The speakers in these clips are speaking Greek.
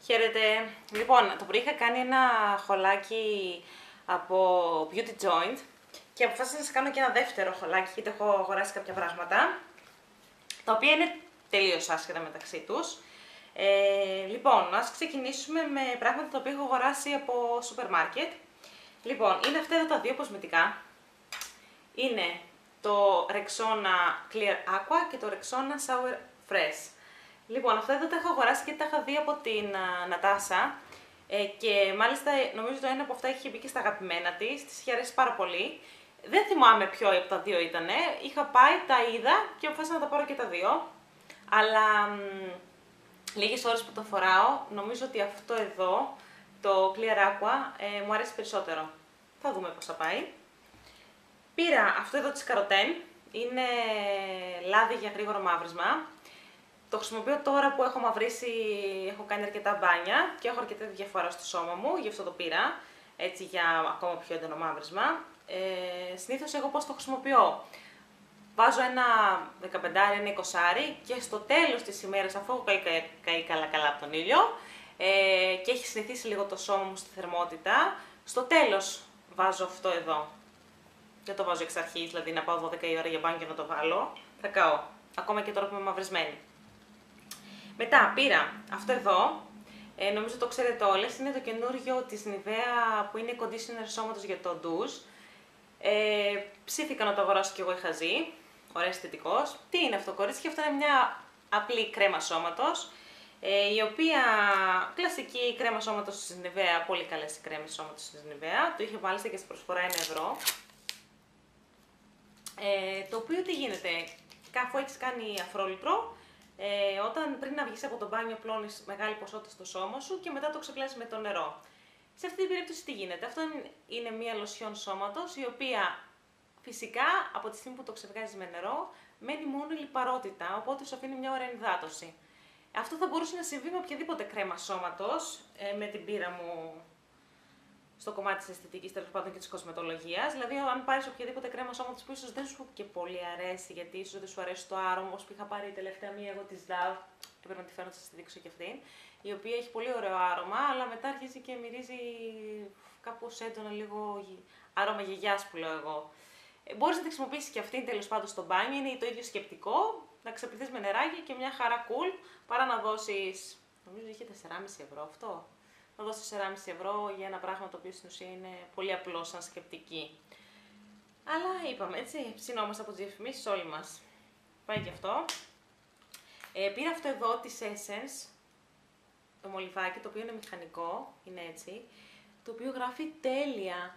Χαίρετε. Λοιπόν, το πρωί είχα κάνει ένα χολάκι από Beauty Joint και αποφάσισα να σας κάνω και ένα δεύτερο χολάκι γιατί έχω αγοράσει κάποια πράγματα τα οποία είναι τελείως άσχετα μεταξύ τους. Λοιπόν, ας ξεκινήσουμε με πράγματα τα οποία έχω αγοράσει από σούπερ μάρκετ. Λοιπόν, είναι αυτά εδώ τα δύο κοσμετικά. Είναι το Rexona Clear Aqua και το Rexona Sour Fresh. Λοιπόν, αυτά εδώ τα έχω αγοράσει και τα είχα δει από την Νατάσα και μάλιστα νομίζω το ένα από αυτά είχε μπει και στα αγαπημένα της, της είχε αρέσει πάρα πολύ. Δεν θυμάμαι ποιο από τα δύο ήτανε, είχα πάει, τα είδα και αποφάσισα να τα πάρω και τα δύο. Αλλά λίγες ώρες που το φοράω, νομίζω ότι αυτό εδώ, το Clear Aqua, μου αρέσει περισσότερο. Θα δούμε πώς θα πάει. Πήρα αυτό εδώ της Carroten, είναι λάδι για γρήγορο μαύρισμα. Το χρησιμοποιώ τώρα που έχω μαυρίσει, έχω κάνει αρκετά μπάνια και έχω αρκετή διαφορά στο σώμα μου, γι' αυτό το πήρα, έτσι για ακόμα πιο έντονο μαύρισμα. Συνήθως εγώ πώς το χρησιμοποιώ. Βάζω ένα 15, ένα 20 και στο τέλος της ημέρας, αφού έχω καεί καλά από τον ήλιο και έχει συνηθίσει λίγο το σώμα μου στη θερμότητα, στο τέλος βάζω αυτό εδώ. Δεν το βάζω εξ αρχής, δηλαδή να πάω 12 η ώρα για μπάνιο και να το βάλω, θα καώ, ακόμα και τώρα που είμαι μαυρισμένη. Μετά πήρα αυτό εδώ, νομίζω το ξέρετε όλες, είναι το καινούριο της Nivea που είναι conditioner σώματος για το ντουζ. Ψήθηκα να το αγοράσω και εγώ είχα ζει, ωραία αισθητικός. Τι είναι αυτό κορίτσια, αυτό είναι μια απλή κρέμα σώματος, η οποία κλασική κρέμα σώματος της Nivea, πολύ καλές οι κρέμες σώματος της Nivea, το είχε μάλιστα και στην προσφορά 1 ευρώ. Το οποίο τι γίνεται, αφού έχεις κάνει αφρόλουτρο, όταν πριν να βγεις από το μπάνιο πλώνεις μεγάλη ποσότητα στο σώμα σου και μετά το ξεπλένεις με το νερό. Σε αυτή την περίπτωση τι γίνεται, αυτό είναι μια λοσιόν σώματος η οποία φυσικά από τη στιγμή που το ξεβγάζεις με νερό μένει μόνο η λιπαρότητα, οπότε σου αφήνει μια ωραία υδάτωση. Αυτό θα μπορούσε να συμβεί με οποιαδήποτε κρέμα σώματος, με την πείρα μου στο κομμάτι της αισθητικής, τέλος πάντων και της κοσμετολογίας. Δηλαδή, αν πάρεις οποιαδήποτε κρέμα σώματος που ίσως δεν σου και πολύ αρέσει, γιατί ίσως δεν σου αρέσει το άρωμα, όπως που είχα πάρει τελευταία μία εγώ της Dove, έπρεπε να τη φέρω να σας τη δείξω και αυτήν, η οποία έχει πολύ ωραίο άρωμα, αλλά μετά αρχίζει και μυρίζει κάπως έντονα λίγο άρωμα γιαγιάς που λέω εγώ. Μπορείς να τη χρησιμοποιήσεις και αυτήν τέλος πάντων στο μπάνιο, είναι το ίδιο σκεπτικό, να ξεπληθείς με νεράκι και μια χαρά cool, παρά να δώσεις, νομίζω είχε 4,5 ευρώ αυτό. Να δώσω 4,5 ευρώ για ένα πράγμα το οποίο στην ουσία είναι πολύ απλό σαν σκεπτική. Αλλά είπαμε έτσι, ψινόμαστε από τις διαφημίσεις όλοι μας. Πάει και αυτό. Πήρα αυτό εδώ της Essence, το μολυβάκι, το οποίο είναι μηχανικό, είναι έτσι, το οποίο γράφει τέλεια.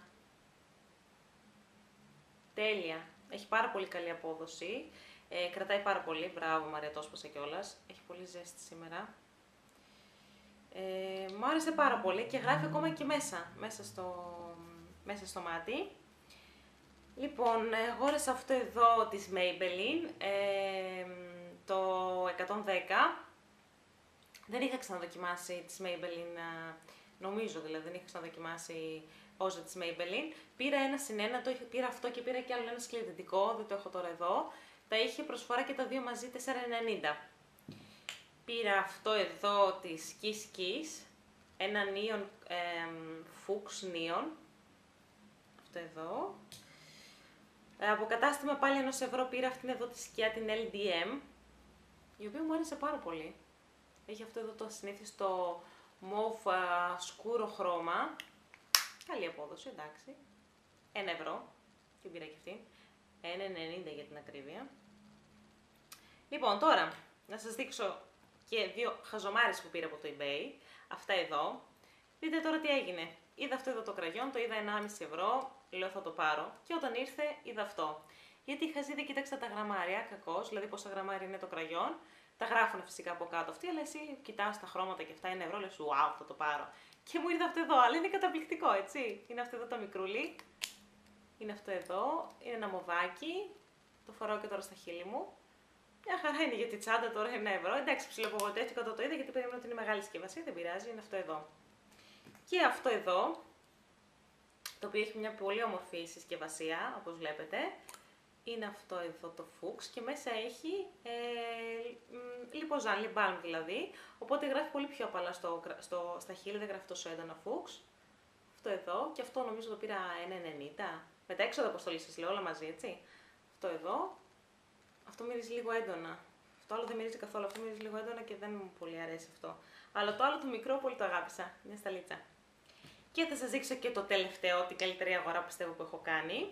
Τέλεια. Έχει πάρα πολύ καλή απόδοση, κρατάει πάρα πολύ, μπράβο Μαρία, το έσπασα κιόλας, έχει πολύ ζέστη σήμερα. Μου άρεσε πάρα πολύ και γράφει ακόμα και μέσα στο μάτι. Λοιπόν, αγόρασα αυτό εδώ της Maybelline, το 110. Δεν είχα ξαναδοκιμάσει της Maybelline, νομίζω δηλαδή, δεν είχα ξαναδοκιμάσει όζα της Maybelline. Πήρα ένα συν ένα, πήρα αυτό και πήρα και άλλο ένα σκληρητικό, δεν το έχω τώρα εδώ. Τα είχε προσφορά και τα δύο μαζί 4,90. Πήρα αυτό εδώ της Kiss Kiss, ένα neon, fuchs neon, αυτό εδώ. Από κατάστημα πάλι 1 ευρώ πήρα αυτήν εδώ τη σκιά, την LDM, η οποία μου άρεσε πάρα πολύ. Έχει αυτό εδώ το συνήθιστο μοβ σκούρο χρώμα, καλή απόδοση, εντάξει, 1 ευρώ, την πήρα και αυτή, 1,90 για την ακρίβεια. Λοιπόν, τώρα να σας δείξω και δύο χαζομάρες που πήρα από το eBay, αυτά εδώ. Δείτε τώρα τι έγινε. Είδα αυτό εδώ το κραγιόν, το είδα 1,5 ευρώ, λέω θα το πάρω και όταν ήρθε είδα αυτό. Γιατί είχα ζήσει, κοίταξα τα γραμμάρια, κακώς, δηλαδή πόσα γραμμάρια είναι το κραγιόν. Τα γράφουν φυσικά από κάτω αυτοί, αλλά εσύ κοιτάς τα χρώματα και αυτά 1 ευρώ, λες wow, θα το πάρω. Και μου ήρθε αυτό εδώ, αλλά είναι καταπληκτικό, έτσι. Είναι αυτό εδώ το μικρούλι, είναι αυτό εδώ, είναι ένα μοβάκι, το φοράω και τώρα στα χείλη μου. Μια χαρά είναι για τη τσάντα τώρα 1 ευρώ. Εντάξει, ψιλοαπογοητεύτηκα όταν το είδα γιατί περίμενα ότι είναι μεγάλη συσκευασία, δεν πειράζει, είναι αυτό εδώ. Και αυτό εδώ, το οποίο έχει μια πολύ όμορφη συσκευασία, όπως βλέπετε. είναι αυτό εδώ το φούξ και μέσα έχει λιποζάν, λιμπάλμ δηλαδή, οπότε γράφει πολύ πιο απαλά στα χείλη, δεν γράφει τόσο έντονα φούξ. Αυτό εδώ, και αυτό νομίζω το πήρα 1,90. Με τα έξοδα αποστολή σας λέω, όλα μαζί, έτσι. Αυτό εδώ, αυτό μυρίζει λίγο έντονα. Αυτό άλλο δεν μυρίζει καθόλου, αυτό μυρίζει λίγο έντονα και δεν μου πολύ αρέσει αυτό. Αλλά το άλλο το μικρό πολύ το αγάπησα, μια σταλίτσα. Και θα σας δείξω και το τελευταίο, την καλύτερη αγορά πιστεύω που έχω κάνει.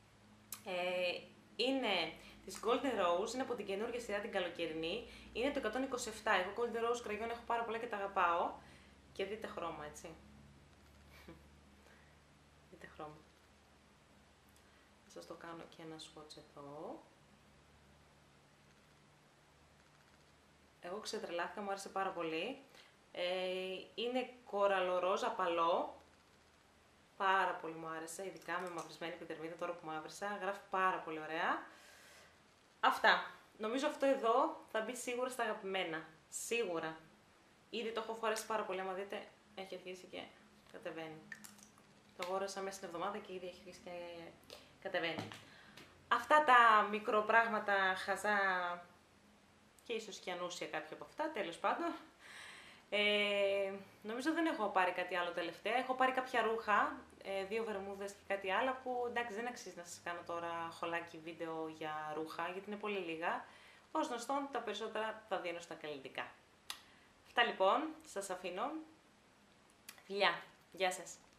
Είναι της Golden Rose, είναι από την καινούργια σειρά την καλοκαιρινή. Είναι το 127, εγώ Golden Rose κραγιόν έχω πάρα πολλά και τα αγαπάω. Και δείτε χρώμα, έτσι. Δείτε χρώμα. Θα σας το κάνω και ένα swatch εδώ. Εγώ ξετρελάθηκα, μου άρεσε πάρα πολύ. Είναι κοραλοροζ απαλό. Πάρα πολύ μου άρεσε, ειδικά με μαυρισμένη επιδερμίδα τώρα που μαύρισα. Γράφει πάρα πολύ ωραία. Αυτά. Νομίζω αυτό εδώ θα μπει σίγουρα στα αγαπημένα. Σίγουρα. Ήδη το έχω φορέσει πάρα πολύ, άμα δείτε, έχει αρχίσει και κατεβαίνει. Το αγόρασα μέσα στην εβδομάδα και ήδη έχει αρχίσει και κατεβαίνει. Αυτά τα μικροπράγματα χαζά και ίσως και ανούσια κάποια από αυτά, τέλος πάντων. Νομίζω δεν έχω πάρει κάτι άλλο τελευταία. Έχω πάρει κάποια ρούχα, 2 βερμούδες και κάτι άλλο που εντάξει δεν αξίζει να σας κάνω τώρα χολάκι βίντεο για ρούχα γιατί είναι πολύ λίγα. Ως γνωστόν τα περισσότερα τα δίνω στα καλλιτικά. Αυτά λοιπόν, σας αφήνω. Φιλιά, γεια σας.